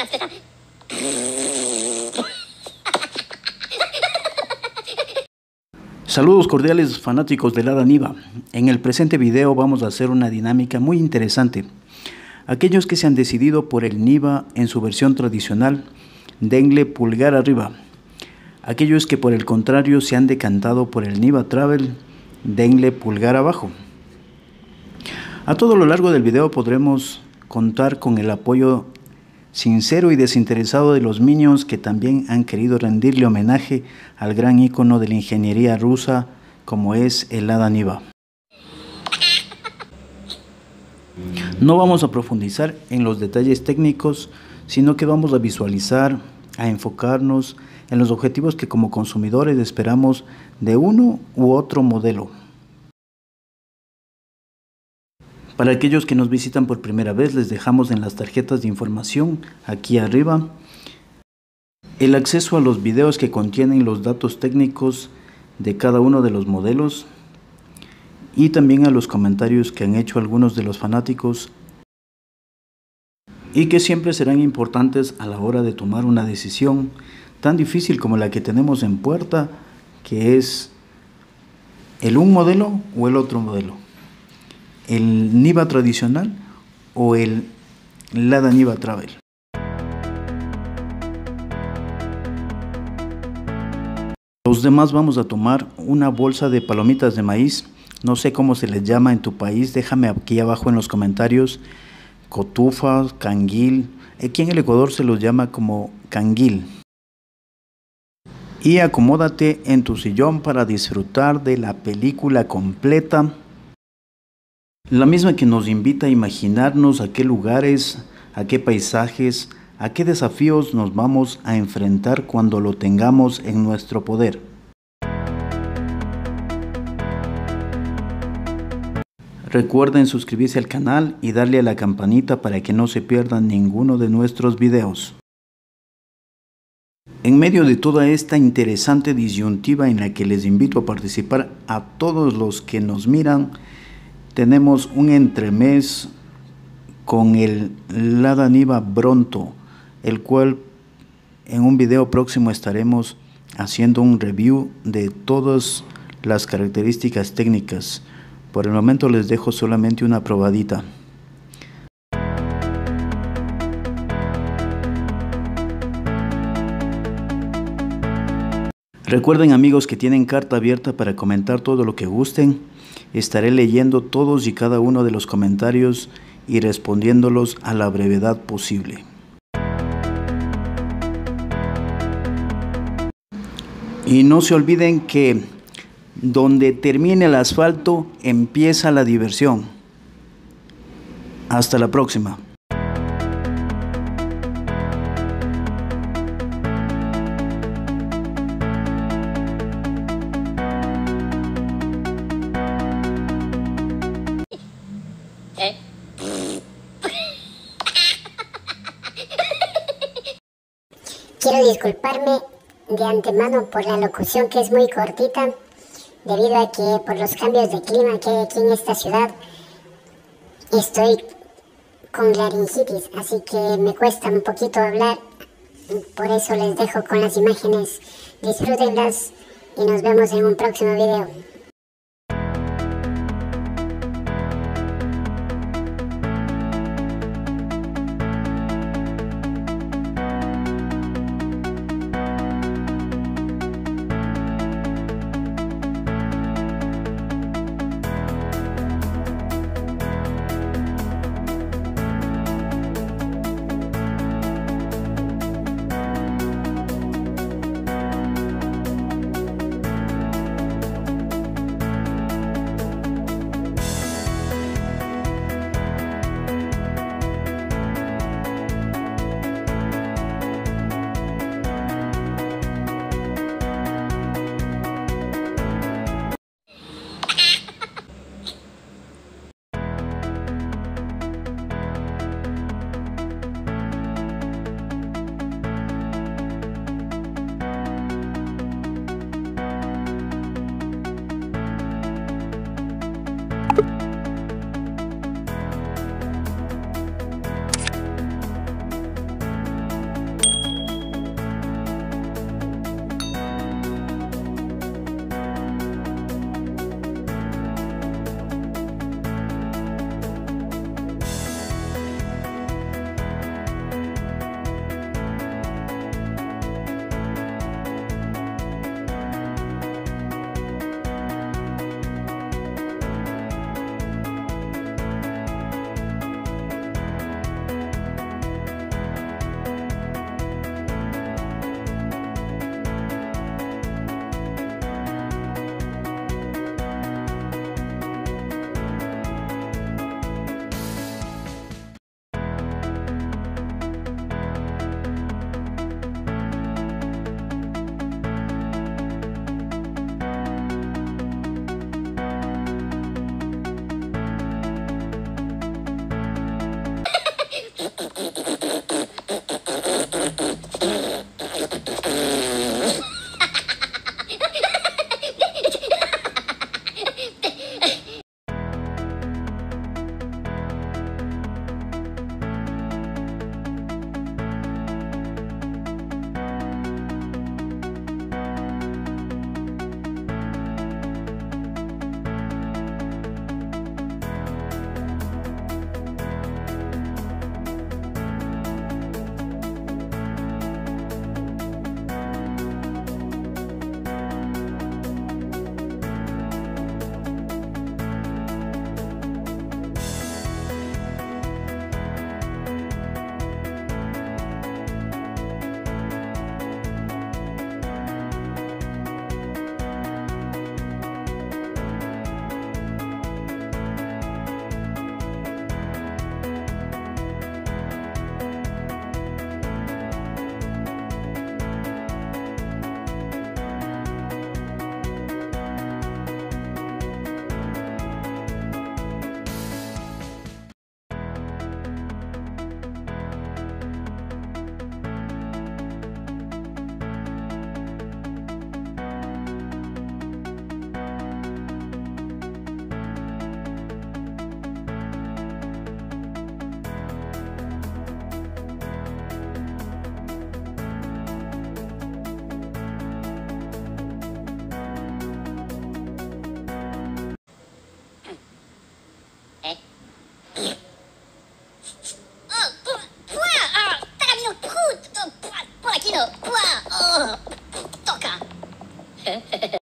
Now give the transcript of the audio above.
Saludos cordiales fanáticos del Hada Niva. En el presente video vamos a hacer una dinámica muy interesante. Aquellos que se han decidido por el Niva en su versión tradicional, denle pulgar arriba. Aquellos que por el contrario se han decantado por el Niva Travel, denle pulgar abajo. A todo lo largo del video podremos contar con el apoyo sincero y desinteresado de los Minions, que también han querido rendirle homenaje al gran ícono de la ingeniería rusa como es el Hada Niva. No vamos a profundizar en los detalles técnicos, sino que vamos a visualizar, a enfocarnos en los objetivos que como consumidores esperamos de uno u otro modelo. Para aquellos que nos visitan por primera vez, les dejamos en las tarjetas de información aquí arriba el acceso a los videos que contienen los datos técnicos de cada uno de los modelos y también a los comentarios que han hecho algunos de los fanáticos y que siempre serán importantes a la hora de tomar una decisión tan difícil como la que tenemos en puerta, que es el un modelo o el otro modelo. El Niva tradicional o el Hada Niva Travel. Los demás vamos a tomar una bolsa de palomitas de maíz, no sé cómo se les llama en tu país, déjame aquí abajo en los comentarios, cotufas, canguil, aquí en el Ecuador se los llama como canguil. Y acomódate en tu sillón para disfrutar de la película completa. La misma que nos invita a imaginarnos a qué lugares, a qué paisajes, a qué desafíos nos vamos a enfrentar cuando lo tengamos en nuestro poder. Recuerden suscribirse al canal y darle a la campanita para que no se pierdan ninguno de nuestros videos. En medio de toda esta interesante disyuntiva en la que les invito a participar a todos los que nos miran, tenemos un entremés con el Hada Niva Bronto, el cual en un video próximo estaremos haciendo un review de todas las características técnicas. Por el momento les dejo solamente una probadita. Recuerden, amigos, que tienen carta abierta para comentar todo lo que gusten. Estaré leyendo todos y cada uno de los comentarios y respondiéndolos a la brevedad posible. Y no se olviden que donde termine el asfalto empieza la diversión. Hasta la próxima. Quiero disculparme de antemano por la locución, que es muy cortita, debido a que por los cambios de clima que hay aquí en esta ciudad estoy con laringitis, así que me cuesta un poquito hablar. Por eso les dejo con las imágenes, disfrútenlas y nos vemos en un próximo video. ¡Guau! ¡Oh! ¡Toca!